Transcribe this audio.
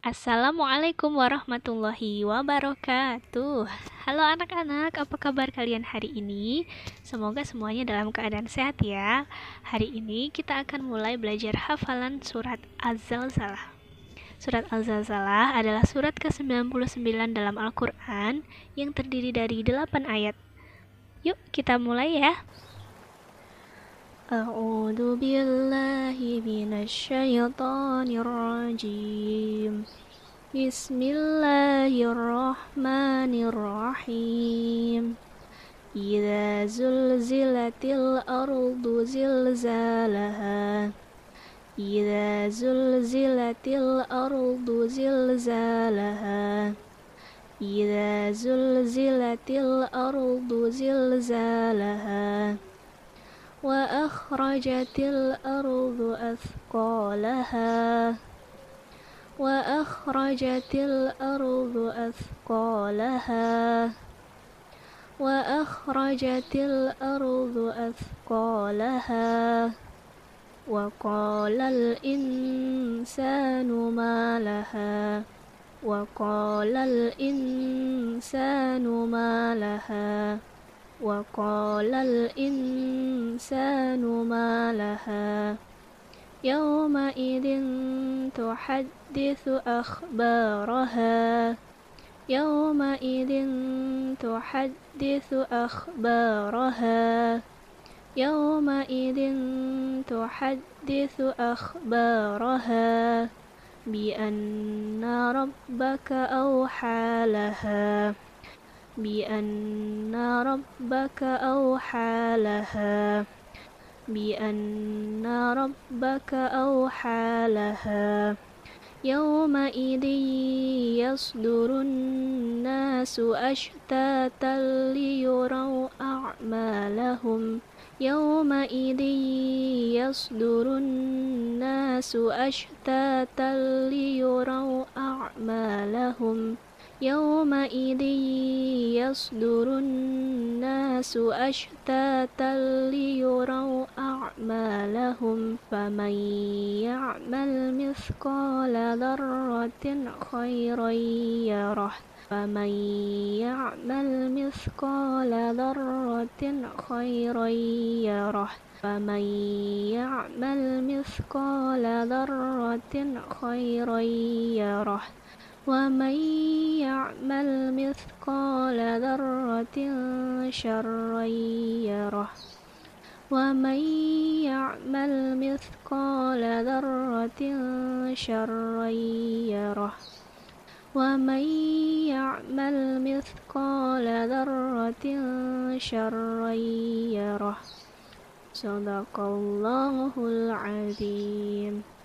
Assalamualaikum warahmatullahi wabarakatuh. Halo anak-anak, apa kabar kalian hari ini? Semoga semuanya dalam keadaan sehat ya. Hari ini kita akan mulai belajar hafalan surat Az-Zalzalah. Surat Az-Zalzalah adalah surat ke-99 dalam Al-Quran yang terdiri dari 8 ayat. Yuk kita mulai ya. A'udzu billahi minasyaitonir rajim. Bismillahirrahmanirrahim. Idza zulzilatil ardu zilzalaha. Idza zulzilatil ardu zilzalaha. Idza zulzilatil ardu zilzalaha. وأخرجت الأرض أثقالها وأخرجت الأرض أثقالها وأخرجت الأرض أثقالها وقال الإنسان ما لها وقال الإنسان ما لها وقال الإنسان ما لها يومئذ تحدث أخبارها يومئذ تحدث أخبارها يومئذ تحدث أخبارها بأن ربك أوحى لها بأن ربك أوحى لها بأن ربك أوحى لها يومئذ يصدر الناس أشتاتا ليروا أعمالهم يومئذ يصدر الناس أشتاتا ليروا أعمالهم يومئذ يصدر الناس أشتاتا ليروا أعمالهم فمن يعمل مثقال ذرة خيرا يره فمن يعمل مثقال ذرة خيرا يره فمن يعمل مثقال ذرة خيرا يره ومن يعمل مثقال ذرة شرا يره ومن يعمل مثقال ذرة شرا يره ومن يعمل مثقال ذرة شرا يره صدق الله العظيم.